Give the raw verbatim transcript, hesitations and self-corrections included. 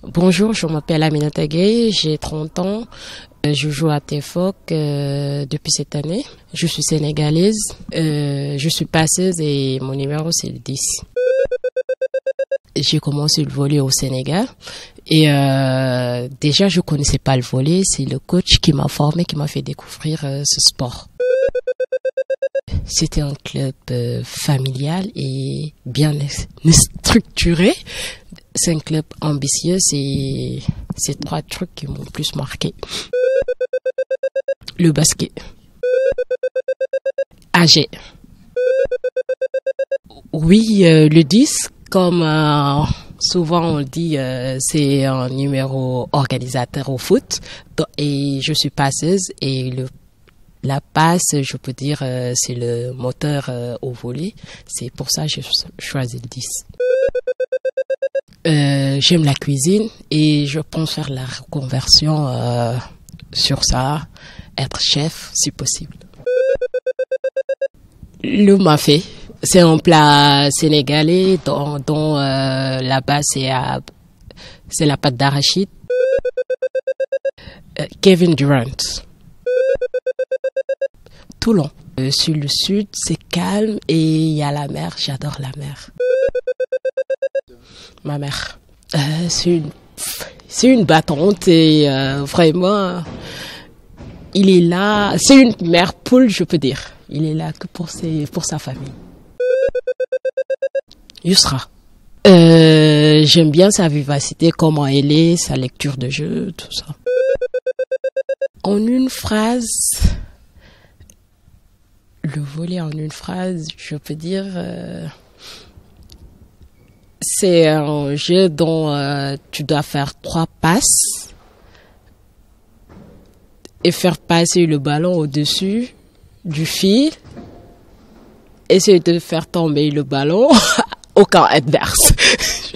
Bonjour, je m'appelle Aminata Gueye, j'ai trente ans. Je joue à T F O C euh, depuis cette année. Je suis sénégalaise, euh, je suis passeuse et mon numéro c'est le dix. J'ai commencé le volley au Sénégal et euh, déjà je connaissais pas le volley, c'est le coach qui m'a formé, qui m'a fait découvrir euh, ce sport. C'était un club euh, familial et bien structuré. C'est un club ambitieux, c'est ces trois trucs qui m'ont plus marqué. Le basket. Âgé. Oui, euh, le dix, comme euh, souvent on le dit, euh, c'est un numéro organisateur au foot. Et je suis passeuse et le La passe, je peux dire, euh, c'est le moteur euh, au volley. C'est pour ça que j'ai choisi le dix. Euh, j'aime la cuisine et je pense faire la reconversion euh, sur ça, être chef si possible. Le mafé, c'est un plat sénégalais dont, dont euh, la base c'est, à, c'est la pâte d'arachide. Euh, Kevin Durant. Toulon. Euh, sur le sud, c'est calme et il y a la mer. J'adore la mer. Ma mère, euh, c'est une, c'est une battante et euh, vraiment, il est là. C'est une mère poule, je peux dire. Il est là que pour ses, pour sa famille. Yousra. Euh, j'aime bien sa vivacité, comment elle est, sa lecture de jeu, tout ça. En une phrase. Le volley en une phrase, je peux dire, euh, c'est un jeu dont euh, tu dois faire trois passes et faire passer le ballon au-dessus du fil, essayer de faire tomber le ballon au camp adverse.